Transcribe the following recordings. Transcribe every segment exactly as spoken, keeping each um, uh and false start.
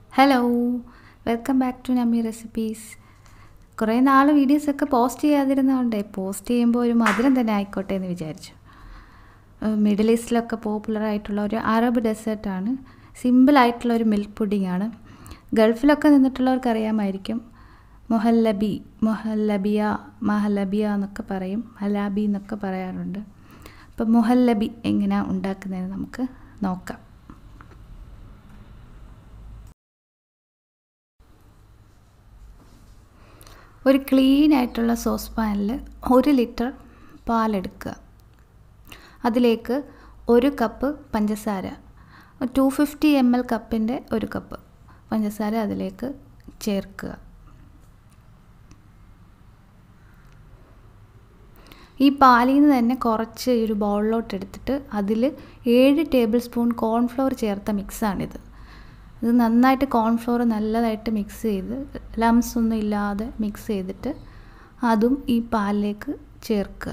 Hello, welcome back to Nammi recipes. കുറേ നാൾ വീഡിയോസൊക്കെ പോസ്റ്റ് ചെയ്യാതിരുന്നതുകൊണ്ട് പോസ്റ്റ് ചെയ്യുമ്പോൾ ഒരു മധുരം തന്നെ ആയിക്കോട്ടെ എന്ന് വിചാരിച്ചു. മിഡിൽ ഈസ്റ്റിലൊക്കെ പോപ്പുലറായിട്ടുള്ള ഒരു അറബ് ഡെസേർട്ടാണ്. സിമ്പിളായിട്ടുള്ള ഒരു മിൽക്ക് പുഡിങ്ങാണ്. ഗൾഫിലൊക്കെ നിന്നിട്ടുള്ളവർക്ക് അറിയാമായിരിക്കും. മൊഹല്ലബി, മൊഹല്ലബിയ, മഹലബിയ എന്നൊക്കെ പറയും, ഹലാബി എന്നൊക്കെ പറയാറുണ്ട്. അപ്പം മൊഹല്ലബി എങ്ങനെയാണ് ഉണ്ടാക്കുന്നതെന്ന് നമുക്ക് നോക്കാം. ഒരു ക്ലീൻ ആയിട്ടുള്ള സോസ് പാനിൽ ഒരു ലിറ്റർ പാലെടുക്കുക. അതിലേക്ക് ഒരു കപ്പ് പഞ്ചസാര, ടു ഫിഫ്റ്റി എം എൽ കപ്പിൻ്റെ ഒരു കപ്പ് പഞ്ചസാര അതിലേക്ക് ചേർക്കുക. ഈ പാലിൽ നിന്ന് തന്നെ കുറച്ച് ഒരു ബൗളിലോട്ട് എടുത്തിട്ട് അതിൽ ഏഴ് ടേബിൾ സ്പൂൺ കോൺഫ്ലവർ ചേർത്ത മിക്സാണിത്. ഇത് നന്നായിട്ട് കോൺഫ്ലവർ നല്ലതായിട്ട് മിക്സ് ചെയ്ത് ലംസ് ഒന്നും ഇല്ലാതെ മിക്സ് ചെയ്തിട്ട് അതും ഈ പാലിലേക്ക് ചേർക്കുക.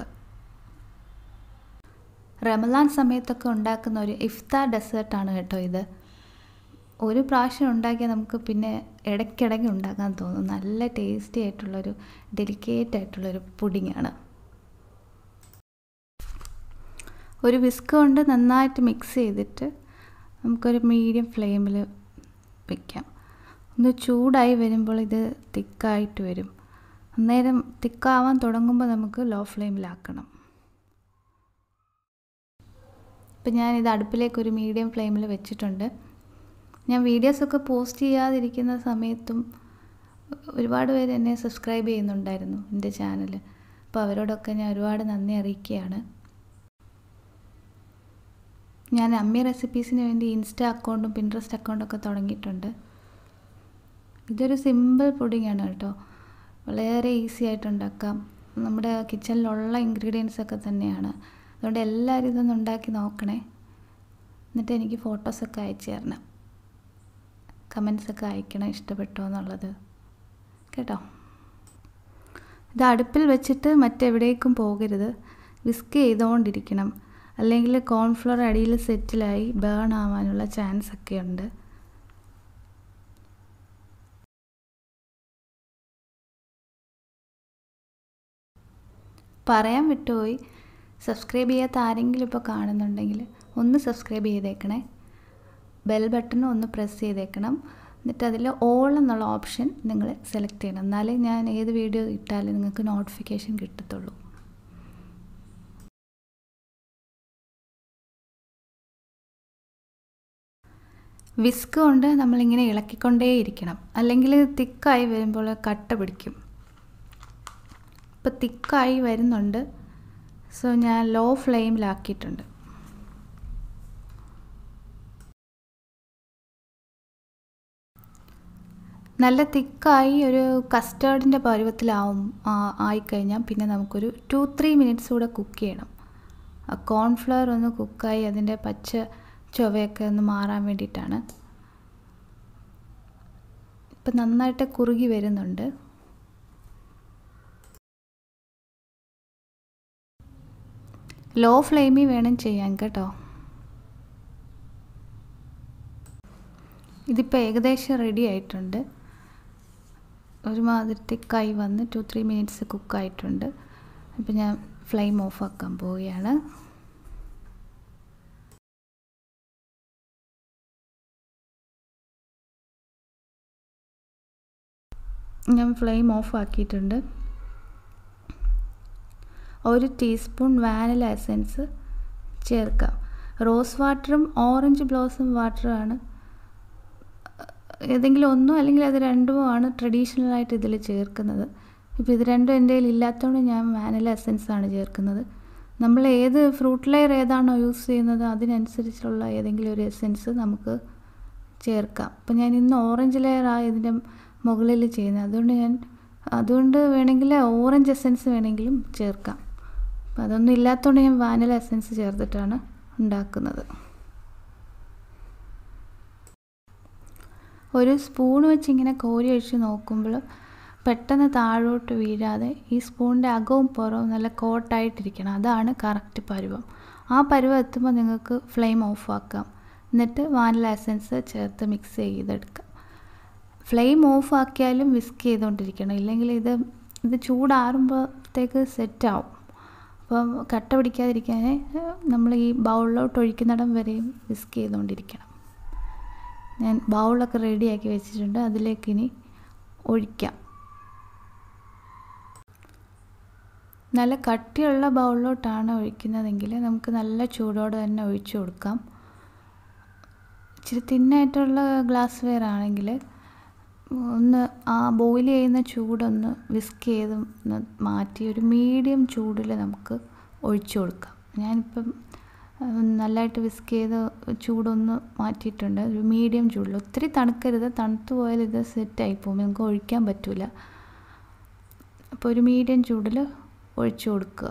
റമദാൻ സമയത്തൊക്കെ ഉണ്ടാക്കുന്ന ഒരു ഇഫ്താർ ഡെസേർട്ടാണ് കേട്ടോ ഇത്. ഒരു പ്രാവശ്യം ഉണ്ടാക്കിയാൽ നമുക്ക് പിന്നെ ഇടയ്ക്കിടയ്ക്ക് ഉണ്ടാക്കാൻ തോന്നും. നല്ല ടേസ്റ്റി ആയിട്ടുള്ളൊരു ഡെലിക്കേറ്റ് ആയിട്ടുള്ളൊരു പുഡിങ്ങാണ്. ഒരു വിസ്ക് കൊണ്ട് നന്നായിട്ട് മിക്സ് ചെയ്തിട്ട് നമുക്കൊരു മീഡിയം ഫ്ലെയിമിൽ വയ്ക്കാം. ഒന്ന് ചൂടായി വരുമ്പോൾ ഇത് തിക്കായിട്ട് വരും. അന്നേരം തിക്കാവാൻ തുടങ്ങുമ്പോൾ നമുക്ക് ലോ ഫ്ലെയിമിലാക്കണം. ഇപ്പം ഞാനിത് അടുപ്പിലേക്ക് ഒരു മീഡിയം ഫ്ലെയിമിൽ വെച്ചിട്ടുണ്ട്. ഞാൻ വീഡിയോസൊക്കെ പോസ്റ്റ് ചെയ്യാതിരിക്കുന്ന സമയത്തും ഒരുപാട് പേര് എന്നെ സബ്സ്ക്രൈബ് ചെയ്യുന്നുണ്ടായിരുന്നു എൻ്റെ ചാനൽ. അപ്പോൾ അവരോടൊക്കെ ഞാൻ ഒരുപാട് നന്ദി അറിയിക്കുകയാണ്. ഞാൻ അമ്മി റെസിപ്പീസിന് വേണ്ടി ഇൻസ്റ്റ അക്കൗണ്ടും പിൻട്രസ്റ്റ് അക്കൗണ്ടൊക്കെ തുടങ്ങിയിട്ടുണ്ട്. ഇതൊരു സിമ്പിൾ പുഡിങ്ങാണ് കേട്ടോ. വളരെ ഈസി ആയിട്ട് ഉണ്ടാക്കാം. നമ്മുടെ കിച്ചണിലുള്ള ഇൻഗ്രീഡിയൻസ് ഒക്കെ തന്നെയാണ്. അതുകൊണ്ട് എല്ലാവരും ഇതൊന്ന് ഉണ്ടാക്കി നോക്കണേ. എന്നിട്ട് എനിക്ക് ഫോട്ടോസൊക്കെ അയച്ചു തരണം, കമൻസൊക്കെ അയക്കണം ഇഷ്ടപ്പെട്ടോ എന്നുള്ളത് കേട്ടോ. ഇത് അടുപ്പിൽ വെച്ചിട്ട് മറ്റെവിടേക്കും പോകരുത്. വിസ്ക് ചെയ്തുകൊണ്ടിരിക്കണം, അല്ലെങ്കിൽ കോൺഫ്ലവർ അടിയിൽ സെറ്റിലായി ബേൺ ആവാനുള്ള ചാൻസ് ഒക്കെ ഉണ്ട്. പറയാൻ വിട്ടുപോയി, സബ്സ്ക്രൈബ് ചെയ്യാത്ത ആരെങ്കിലും ഇപ്പോൾ കാണുന്നുണ്ടെങ്കിൽ ഒന്ന് സബ്സ്ക്രൈബ് ചെയ്തേക്കണേ. ബെൽ ബട്ടൺ ഒന്ന് പ്രസ് ചെയ്തേക്കണം. എന്നിട്ട് അതിൽ ഓൾ എന്നുള്ള ഓപ്ഷൻ നിങ്ങൾ സെലക്ട് ചെയ്യണം. എന്നാലേ ഞാൻ ഏത് വീഡിയോ ഇട്ടാലും നിങ്ങൾക്ക് നോട്ടിഫിക്കേഷൻ കിട്ടത്തുള്ളൂ. വിസ്ക് കൊണ്ട് നമ്മളിങ്ങനെ ഇളക്കിക്കൊണ്ടേയിരിക്കണം, അല്ലെങ്കിൽ തിക്കായി വരുമ്പോൾ കട്ട പിടിക്കും. ഇപ്പോൾ തിക്കായി വരുന്നുണ്ട്. സോ ഞാൻ ലോ ഫ്ലെയിമിലാക്കിയിട്ടുണ്ട്. നല്ല തിക്കായി ഒരു കസ്റ്റേർഡിൻ്റെ പരുവത്തിലാവും ആയിക്കഴിഞ്ഞാൽ പിന്നെ നമുക്കൊരു ടു ത്രീ മിനിറ്റ്സ് കൂടെ കുക്ക് ചെയ്യണം. കോൺഫ്ലവർ ഒന്ന് കുക്കായി അതിൻ്റെ പച്ച ചുവയൊക്കെ ഒന്ന് മാറാൻ വേണ്ടിയിട്ടാണ്. ഇപ്പം നന്നായിട്ട് കുറുകി വരുന്നുണ്ട്. ലോ ഫ്ലെയിമിൽ വേണം ചെയ്യാൻ കേട്ടോ. ഇതിപ്പോൾ ഏകദേശം റെഡി ആയിട്ടുണ്ട്. ഒരുമാതിരി തിക്കായി വന്ന് ടു ത്രീ മിനിറ്റ്സ് കുക്കായിട്ടുണ്ട്. ഇപ്പം ഞാൻ ഫ്ലെയിം ഓഫ് ആക്കാൻ പോവുകയാണ്. ഞാൻ ഫ്ലെയിം ഓഫ് ആക്കിയിട്ടുണ്ട്. ഒരു ടീസ്പൂൺ വാനില എസൻസ് ചേർക്കാം. റോസ് വാട്ടറും ഓറഞ്ച് ബ്ലോസം വാട്ടറുമാണ് ഏതെങ്കിലും ഒന്നോ അല്ലെങ്കിൽ അത് രണ്ടുമോ ആണ് ട്രഡീഷണലായിട്ട് ഇതിൽ ചേർക്കുന്നത്. ഇപ്പോൾ ഇത് രണ്ടും എൻ്റെ കയ്യിൽ ഇല്ലാത്തതുകൊണ്ട് ഞാൻ വാനില എസൻസാണ് ചേർക്കുന്നത്. നമ്മൾ ഏത് ഫ്രൂട്ട് ലെയർ ഏതാണോ യൂസ് ചെയ്യുന്നത് അതിനനുസരിച്ചുള്ള ഏതെങ്കിലും ഒരു എസൻസ് നമുക്ക് ചേർക്കാം. അപ്പോൾ ഞാൻ ഇന്ന് ഓറഞ്ച് ലെയറാണ് ഇതിൻ്റെ മുകളിൽ ചെയ്യുന്നത്. അതുകൊണ്ട് ഞാൻ അതുകൊണ്ട് വേണമെങ്കിൽ ഓറഞ്ച് എസൻസ് വേണമെങ്കിലും ചേർക്കാം. അപ്പം അതൊന്നും ഇല്ലാത്തതുകൊണ്ട് ഞാൻ വാനില എസൻസ് ചേർത്തിട്ടാണ് ഉണ്ടാക്കുന്നത്. ഒരു സ്പൂൺ വെച്ച് ഇങ്ങനെ കോരി ഒഴിച്ച് നോക്കുമ്പോൾ പെട്ടെന്ന് താഴോട്ട് വീഴാതെ ഈ സ്പൂണിൻ്റെ അകവും പുറവും നല്ല കോട്ടായിട്ടിരിക്കണം. അതാണ് കറക്റ്റ് പരുവം. ആ പരുവം എത്തുമ്പോൾ നിങ്ങൾക്ക് ഫ്ലെയിം ഓഫ് ആക്കാം. എന്നിട്ട് വാനില എസൻസ് ചേർത്ത് മിക്സ് ചെയ്തെടുക്കാം. ഫ്ലെയിം ഓഫ് ആക്കിയാലും വിസ്ക് ചെയ്തുകൊണ്ടിരിക്കണം, ഇല്ലെങ്കിൽ ഇത് ഇത് ചൂടാറുമ്പോഴത്തേക്ക് സെറ്റാവും. അപ്പം കട്ട പിടിക്കാതിരിക്കാൻ നമ്മൾ ഈ ബൗളിലോട്ട് ഒഴിക്കുന്നിടം വരെയും വിസ്ക് ചെയ്തുകൊണ്ടിരിക്കണം. ഞാൻ ബൗളൊക്കെ റെഡിയാക്കി വെച്ചിട്ടുണ്ട്, അതിലേക്ക് ഇനി ഒഴിക്കാം. നല്ല കട്ടിയുള്ള ബൗളിലോട്ടാണ് ഒഴിക്കുന്നതെങ്കിൽ നമുക്ക് നല്ല ചൂടോടെ തന്നെ ഒഴിച്ചു കൊടുക്കാം. ഇച്ചിരി തിന്നായിട്ടുള്ള ഗ്ലാസ് വെയർ ആണെങ്കിൽ ഒന്ന് ആ ബോയിൽ ചെയ്യുന്ന ചൂടൊന്ന് വിസ്ക് ചെയ്ത് ഒന്ന് മാറ്റി ഒരു മീഡിയം ചൂടിൽ നമുക്ക് ഒഴിച്ചു കൊടുക്കാം. ഞാനിപ്പം നല്ലതായിട്ട് വിസ്ക് ചെയ്ത് ചൂടൊന്ന് മാറ്റിയിട്ടുണ്ട്. ഒരു മീഡിയം ചൂടിൽ, ഒത്തിരി തണുക്കരുത്, തണുത്ത് പോയാൽ ഇത് സെറ്റായി പോകും, നമുക്ക് ഒഴിക്കാൻ പറ്റില്ല. അപ്പോൾ ഒരു മീഡിയം ചൂടിൽ ഒഴിച്ചു കൊടുക്കുക.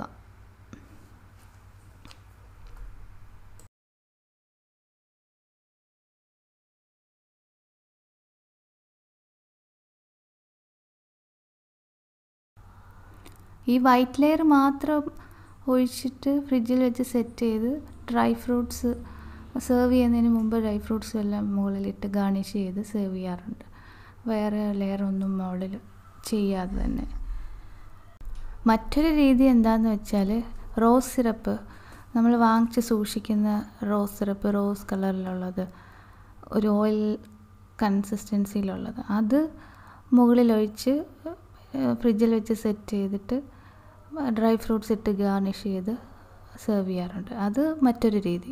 ഈ വൈറ്റ് ലെയർ മാത്രം ഒഴിച്ചിട്ട് ഫ്രിഡ്ജിൽ വെച്ച് സെറ്റ് ചെയ്ത് ഡ്രൈ ഫ്രൂട്ട്സ് സെർവ് ചെയ്യുന്നതിന് മുമ്പ് ഡ്രൈ ഫ്രൂട്ട്സ് എല്ലാം മുകളിലിട്ട് ഗാർണിഷ് ചെയ്ത് സെർവ് ചെയ്യാറുണ്ട്, വേറെ ലെയറൊന്നും മുകളിൽ ചെയ്യാതെ തന്നെ. മറ്റൊരു രീതി എന്താണെന്ന് വെച്ചാൽ റോസ് സിറപ്പ്, നമ്മൾ വാങ്ങിച്ച് സൂക്ഷിക്കുന്ന റോസ് സിറപ്പ്, റോസ് കളറിലുള്ളത്, ഒരു ഓയിൽ കൺസിസ്റ്റൻസിയിലുള്ളത്, അത് മുകളിലൊഴിച്ച് ഫ്രിഡ്ജിൽ വെച്ച് സെറ്റ് ചെയ്തിട്ട് ഡ്രൈ ഫ്രൂട്ട്സ് ഇട്ട് ഗാർണിഷ് ചെയ്ത് സെർവ് ചെയ്യാറുണ്ട്. അത് മറ്റൊരു രീതി.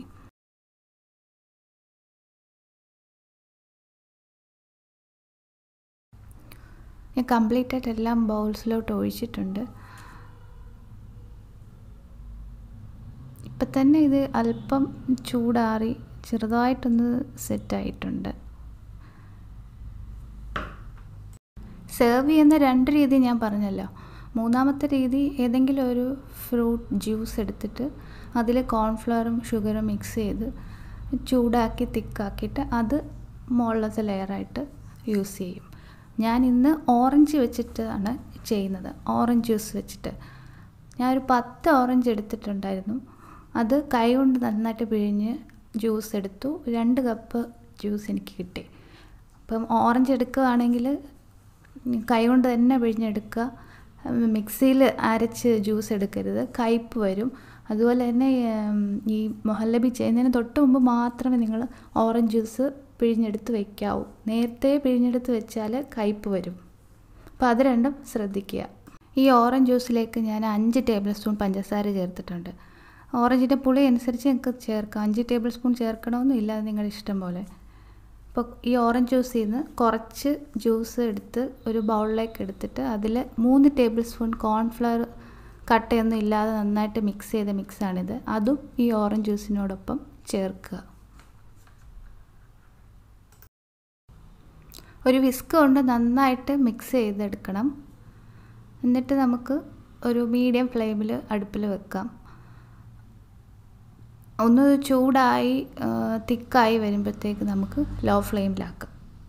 ഞാൻ കംപ്ലീറ്റ് ആയിട്ട് എല്ലാം ബൗൾസിലോട്ട് ഒഴിച്ചിട്ടുണ്ട്. ഇപ്പം തന്നെ ഇത് അല്പം ചൂടാറി ചെറുതായിട്ടൊന്ന് സെറ്റായിട്ടുണ്ട്. സെർവ് ചെയ്യുന്ന രണ്ട് രീതി ഞാൻ പറഞ്ഞല്ലോ. മൂന്നാമത്തെ രീതി, ഏതെങ്കിലും ഒരു ഫ്രൂട്ട് ജ്യൂസ് എടുത്തിട്ട് അതിൽ കോൺഫ്ലവറും ഷുഗറും മിക്സ് ചെയ്ത് ചൂടാക്കി തിക്കാക്കിയിട്ട് അത് മുകളിലത്തെ ലെയറായിട്ട് യൂസ് ചെയ്യും. ഞാൻ ഇന്ന് ഓറഞ്ച് വെച്ചിട്ടാണ് ചെയ്യുന്നത്, ഓറഞ്ച് ജ്യൂസ് വെച്ചിട്ട്. ഞാനൊരു പത്ത് ഓറഞ്ച് എടുത്തിട്ടുണ്ടായിരുന്നു, അത് കൈ കൊണ്ട് നന്നായിട്ട് പിഴിഞ്ഞ് ജ്യൂസ് എടുത്തു. രണ്ട് കപ്പ് ജ്യൂസ് എനിക്ക് കിട്ടി. അപ്പം ഓറഞ്ച് എടുക്കുകയാണെങ്കിൽ കൈ കൊണ്ട് തന്നെ പിഴിഞ്ഞെടുക്കുക, മിക്സിയിൽ അരച്ച് ജ്യൂസ് എടുക്കരുത്, കയ്പ്പ് വരും. അതുപോലെ തന്നെ ഈ മൊഹല്ലബി ചെയ്യുന്നതിന് തൊട്ട് മുമ്പ് മാത്രമേ നിങ്ങൾ ഓറഞ്ച് ജ്യൂസ് പിഴിഞ്ഞെടുത്ത് വയ്ക്കാവൂ. നേരത്തെ പിഴിഞ്ഞെടുത്ത് വെച്ചാൽ കയ്പ്പ് വരും. അപ്പോൾ അത് രണ്ടും ശ്രദ്ധിക്കുക. ഈ ഓറഞ്ച് ജ്യൂസിലേക്ക് ഞാൻ അഞ്ച് ടേബിൾ സ്പൂൺ പഞ്ചസാര ചേർത്തിട്ടുണ്ട്. ഓറഞ്ചിൻ്റെ പുളി അനുസരിച്ച് നിങ്ങൾക്ക് ചേർക്കാം, അഞ്ച് ടേബിൾ സ്പൂൺ ചേർക്കണമെന്നില്ല, അത് നിങ്ങളുടെ ഇഷ്ടം പോലെ. അപ്പോൾ ഈ ഓറഞ്ച് ജ്യൂസിൽ നിന്ന് കുറച്ച് ജ്യൂസ് എടുത്ത് ഒരു ബൗളിലേക്ക് എടുത്തിട്ട് അതിൽ മൂന്ന് ടേബിൾ സ്പൂൺ കോൺഫ്ലവർ കട്ടയൊന്നും ഇല്ലാതെ നന്നായിട്ട് മിക്സ് ചെയ്ത മിക്സാണിത്, അതും ഈ ഓറഞ്ച് ജ്യൂസിനോടൊപ്പം ചേർക്കുക. ഒരു വിസ്ക് കൊണ്ട് നന്നായിട്ട് മിക്സ് ചെയ്തെടുക്കണം. എന്നിട്ട് നമുക്ക് ഒരു മീഡിയം ഫ്ലെയിമിൽ അടുപ്പിൽ വെക്കാം. ഒന്ന് ചൂടായി തിക്കായി വരുമ്പോഴത്തേക്ക് നമുക്ക് ലോ ഫ്ലെയിമിലാക്കാം.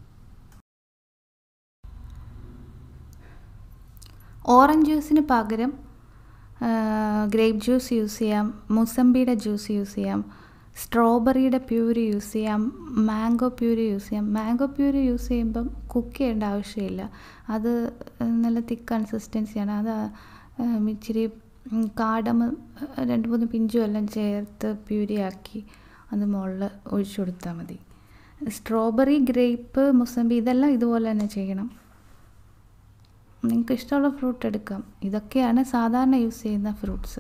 ഓറഞ്ച് ജ്യൂസിന് പകരം ഗ്രേപ്പ് ജ്യൂസ് യൂസ് ചെയ്യാം, മുസമ്പിയുടെ ജ്യൂസ് യൂസ് ചെയ്യാം, സ്ട്രോബെറിയുടെ പ്യൂരി യൂസ് ചെയ്യാം, മാംഗോ പ്യൂരി യൂസ് ചെയ്യാം. മാംഗോ പ്യൂരി യൂസ് ചെയ്യുമ്പം കുക്ക് ചെയ്യേണ്ട ആവശ്യമില്ല, അത് നല്ല തിക്ക് കൺസിസ്റ്റൻസിയാണ്. അത് ഇച്ചിരി കാടമ രണ്ട് മൂന്ന് പിഞ്ചും എല്ലാം ചേർത്ത് പ്യൂരിയാക്കി അത് മുകളിൽ ഒഴിച്ചു കൊടുത്താൽ മതി. സ്ട്രോബെറി, ഗ്രേപ്പ്, മുസമ്പി ഇതെല്ലാം ഇതുപോലെ തന്നെ ചെയ്യണം. നിങ്ങൾക്ക് ഇഷ്ടമുള്ള ഫ്രൂട്ട് എടുക്കാം. ഇതൊക്കെയാണ് സാധാരണ യൂസ് ചെയ്യുന്ന ഫ്രൂട്ട്സ്.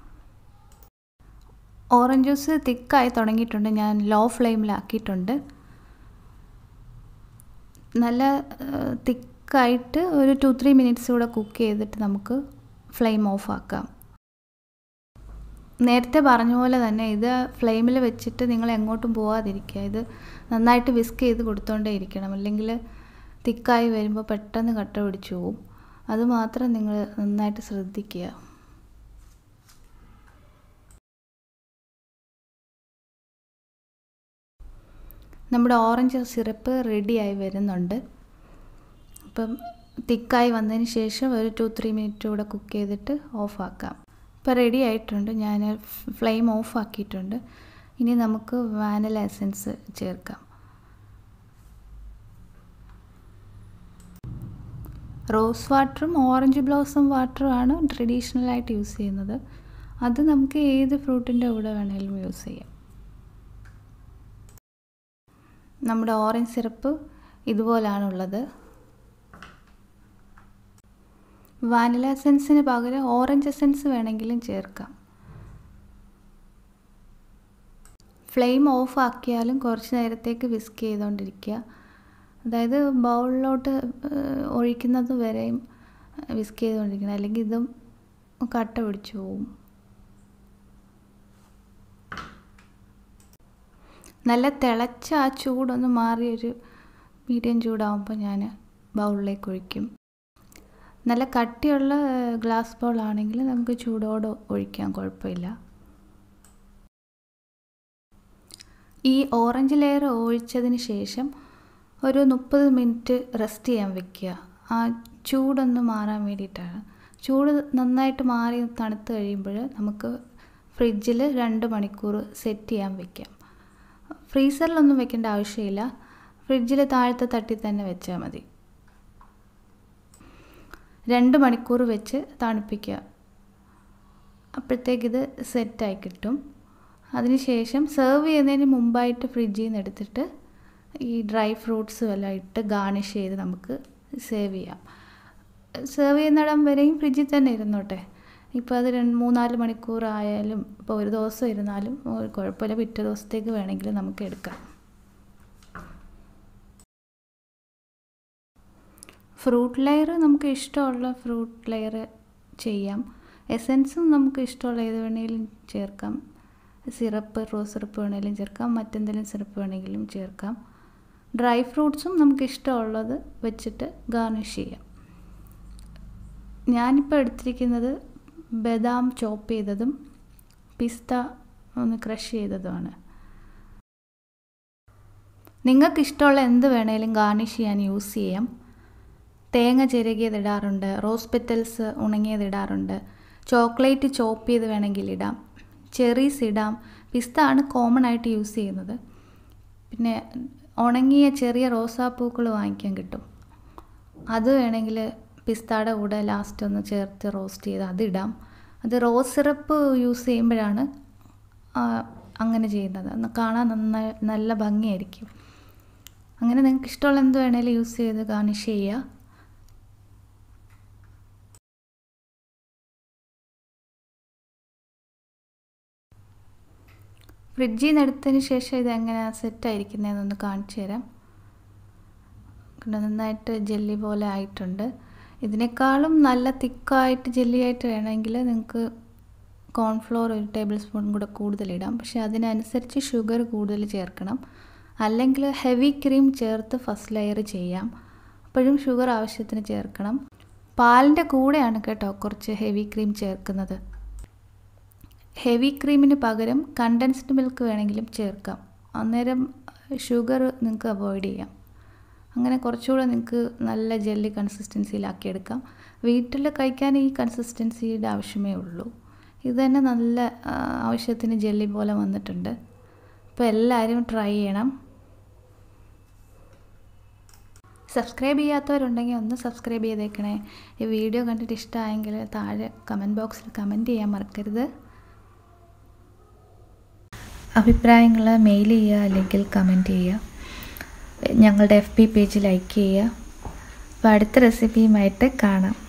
ഓറഞ്ച് ജ്യൂസ് തിക്കായി തുടങ്ങിയിട്ടുണ്ട്, ഞാൻ ലോ ഫ്ലെയിമിലാക്കിയിട്ടുണ്ട്. നല്ല തിക്കായിട്ട് ഒരു ടു ത്രീ മിനിറ്റ്സ് കൂടെ കുക്ക് ചെയ്തിട്ട് നമുക്ക് ഫ്ലെയിം ഓഫ് ആക്കാം. നേരത്തെ പറഞ്ഞ പോലെ തന്നെ ഇത് ഫ്ലെയിമിൽ വെച്ചിട്ട് നിങ്ങൾ എങ്ങോട്ടും പോകാതിരിക്കുക. ഇത് നന്നായിട്ട് വിസ്ക് ചെയ്ത് കൊടുത്തോണ്ടേ ഇരിക്കണം, അല്ലെങ്കിൽ തിക്കായി വരുമ്പോൾ പെട്ടെന്ന് കട്ട പിടിച്ചു പോവും. അതുമാത്രം നിങ്ങൾ നന്നായിട്ട് ശ്രദ്ധിക്കുക. നമ്മുടെ ഓറഞ്ച് സിറപ്പ് റെഡിയായി വരുന്നുണ്ട്. അപ്പം തിക്കായി വന്നതിന് ശേഷം ഒരു ടു ത്രീ മിനിറ്റ് കൂടെ കുക്ക് ചെയ്തിട്ട് ഓഫാക്കാം. ഇപ്പോൾ റെഡി ആയിട്ടുണ്ട്, ഞാൻ ഫ്ലെയിം ഓഫ് ആക്കിയിട്ടുണ്ട്. ഇനി നമുക്ക് വാനില എസൻസ് ചേർക്കാം. റോസ് വാട്ടറും ഓറഞ്ച് ബ്ലോസം വാട്ടറുമാണ് ട്രഡീഷണലായിട്ട് യൂസ് ചെയ്യുന്നത്. അത് നമുക്ക് ഏത് ഫ്രൂട്ടിൻ്റെ കൂടെ വേണമെങ്കിലും യൂസ് ചെയ്യാം. നമ്മുടെ ഓറഞ്ച് സിറപ്പ് ഇതുപോലാണുള്ളത്. വാനില എസൻസിന് പകരം ഓറഞ്ച് എസൻസ് വേണമെങ്കിലും ചേർക്കാം. ഫ്ലെയിം ഓഫ് ആക്കിയാലും കുറച്ച് നേരത്തേക്ക് വിസ്ക് ചെയ്തുകൊണ്ടിരിക്കുക. അതായത് ബൗളിലോട്ട് ഒഴിക്കുന്നത് വരെയും വിസ്ക് ചെയ്തുകൊണ്ടിരിക്കണം, അല്ലെങ്കിൽ ഇതും കട്ട പിടിച്ചു പോവും. നല്ല തിളച്ച ആ ചൂടൊന്ന് മാറിയൊരു മീഡിയം ചൂടാകുമ്പോൾ ഞാൻ ബൗളിലേക്ക് ഒഴിക്കും. നല്ല കട്ടിയുള്ള ഗ്ലാസ് ബൗളാണെങ്കിൽ നമുക്ക് ചൂടോടെ ഒഴിക്കാം, കുഴപ്പമില്ല. ഈ ഓറഞ്ച് ലെയർ ഒഴിച്ചതിന് ശേഷം ഒരു മുപ്പത് മിനിറ്റ് റെസ്റ്റ് ചെയ്യാൻ വെക്കുക. ആ ചൂടൊന്ന് മാറാൻ വേണ്ടിയിട്ടാണ്. ചൂട് നന്നായിട്ട് മാറി തണുത്ത് കഴിയുമ്പോൾ നമുക്ക് ഫ്രിഡ്ജിൽ രണ്ട് മണിക്കൂർ സെറ്റ് ചെയ്യാൻ വെക്കാം. ഫ്രീസറിലൊന്നും വെക്കേണ്ട ആവശ്യമില്ല, ഫ്രിഡ്ജിൽ താഴത്തെ തട്ടി തന്നെ വെച്ചാൽ മതി. രണ്ട് മണിക്കൂർ വെച്ച് തണുപ്പിക്കുക. അപ്പോഴത്തേക്കിത് സെറ്റായി കിട്ടും. അതിനുശേഷം സെർവ് ചെയ്യുന്നതിന് മുമ്പായിട്ട് ഫ്രിഡ്ജിൽ നിന്ന് എടുത്തിട്ട് ഈ ഡ്രൈ ഫ്രൂട്ട്സും എല്ലാം ഇട്ട് ഗാർണിഷ് ചെയ്ത് നമുക്ക് സേവ് ചെയ്യാം. സെർവ് ചെയ്യുന്നിടം വരെയും ഫ്രിഡ്ജിൽ തന്നെ ഇരുന്നോട്ടെ. ഇപ്പോൾ അത് രണ്ട് മൂന്നാല് മണിക്കൂർ ആയാലും ഇപ്പോൾ ഒരു ദിവസം ഇരുന്നാലും കുഴപ്പമില്ല, പിറ്റേ ദിവസത്തേക്ക് വേണമെങ്കിൽ നമുക്ക് എടുക്കാം. ഫ്രൂട്ട് ലെയർ നമുക്ക് ഇഷ്ടമുള്ള ഫ്രൂട്ട് ലെയർ ചെയ്യാം. എസൻസും നമുക്ക് ഇഷ്ടമുള്ള ഏത് വേണമെങ്കിലും ചേർക്കാം. സിറപ്പ്, റോസ് സിറപ്പ് വേണമെങ്കിലും ചേർക്കാം, മറ്റെന്തെങ്കിലും സിറപ്പ് വേണമെങ്കിലും ചേർക്കാം. ഡ്രൈ ഫ്രൂട്ട്സും നമുക്ക് ഇഷ്ടമുള്ളത് വെച്ചിട്ട് ഗാർണിഷ് ചെയ്യാം. ഞാനിപ്പോൾ എടുത്തിരിക്കുന്നത് ബദാം ചോപ്പ് ചെയ്തതും പിസ്ത ഒന്ന് ക്രഷ് ചെയ്തതുമാണ്. നിങ്ങൾക്ക് ഇഷ്ടമുള്ള എന്ത് വേണമെങ്കിലും ഗാർണിഷ് ചെയ്യാൻ യൂസ് ചെയ്യാം. തേങ്ങ ചിരകിയത് ഇടാറുണ്ട്, റോസ് പെറ്റൽസ് ഉണങ്ങിയത് ഇടാറുണ്ട്, ചോക്ലേറ്റ് ചോപ്പ് ചെയ്ത് വേണമെങ്കിൽ ഇടാം, ചെറീസ് ഇടാം. പിസ്ത ആണ് കോമൺ ആയിട്ട് യൂസ് ചെയ്യുന്നത്. പിന്നെ ഉണങ്ങിയ ചെറിയ റോസാപ്പൂക്കൾ വാങ്ങിക്കാൻ കിട്ടും, അത് വേണമെങ്കിൽ പിസ്തയുടെ കൂടെ ലാസ്റ്റ് ഒന്ന് ചേർത്ത് റോസ്റ്റ് ചെയ്ത് അതിടാം. അത് റോസ് സിറപ്പ് യൂസ് ചെയ്യുമ്പോഴാണ് അങ്ങനെ ചെയ്യുന്നത്. ഒന്ന് കാണാൻ നന്നായി നല്ല ഭംഗിയായിരിക്കും. അങ്ങനെ നിങ്ങൾക്ക് ഇഷ്ടമുള്ള എന്ത് വേണമെങ്കിലും യൂസ് ചെയ്ത് ഗാർണിഷ് ചെയ്യുക. ഫ്രിഡ്ജിൽ നിന്ന് എടുത്തതിന് ശേഷം ഇതെങ്ങനെയാണ് സെറ്റായിരിക്കുന്നതെന്നൊന്ന് കാണിച്ചു തരാം. നന്നായിട്ട് ജെല്ലി പോലെ ആയിട്ടുണ്ട്. ഇതിനേക്കാളും നല്ല തിക്കായിട്ട് ജെല്ലിയായിട്ട് വേണമെങ്കിൽ നിങ്ങൾക്ക് കോൺഫ്ലോർ ഒരു ടേബിൾ സ്പൂൺ കൂടെ കൂടുതലിടാം. പക്ഷേ അതിനനുസരിച്ച് ഷുഗർ കൂടുതൽ ചേർക്കണം. അല്ലെങ്കിൽ ഹെവി ക്രീം ചേർത്ത് ഫസ്റ്റ് ലെയർ ചെയ്യാം, അപ്പോഴും ഷുഗർ ആവശ്യത്തിന് ചേർക്കണം. പാലിൻ്റെ കൂടെയാണ് കേട്ടോ കുറച്ച് ഹെവി ക്രീം ചേർക്കുന്നത്. ഹെവി ക്രീമിന് പകരം കണ്ടൻസ്ഡ് മിൽക്ക് വേണമെങ്കിലും ചേർക്കാം. അന്നേരം ഷുഗർ നിങ്ങൾക്ക് അവോയ്ഡ് ചെയ്യാം. അങ്ങനെ കുറച്ചുകൂടെ നിങ്ങൾക്ക് നല്ല ജെല്ലി കൺസിസ്റ്റൻസിയിലാക്കിയെടുക്കാം. വീട്ടിൽ കഴിക്കാൻ ഈ കൺസിസ്റ്റൻസിയുടെ ആവശ്യമേ ഉള്ളൂ. ഇത് തന്നെ നല്ല ആവശ്യത്തിന് ജെല്ലി പോലെ വന്നിട്ടുണ്ട്. അപ്പോൾ എല്ലാവരും ട്രൈ ചെയ്യണം. സബ്സ്ക്രൈബ് ചെയ്യാത്തവരുണ്ടെങ്കിൽ ഒന്ന് സബ്സ്ക്രൈബ് ചെയ്തേക്കണേ. ഈ വീഡിയോ കണ്ടിട്ട് ഇഷ്ടമായെങ്കിൽ താഴെ കമൻറ്റ് ബോക്സിൽ കമൻറ്റ് ചെയ്യാൻ മറക്കരുത്. അഭിപ്രായങ്ങൾ മെയിൽ ചെയ്യുക അല്ലെങ്കിൽ കമൻറ്റ് ചെയ്യുക. ഞങ്ങളുടെ എഫ് ബി പേജ് ലൈക്ക് ചെയ്യുക. അപ്പോൾ അടുത്ത റെസിപ്പിയുമായിട്ട് കാണാം.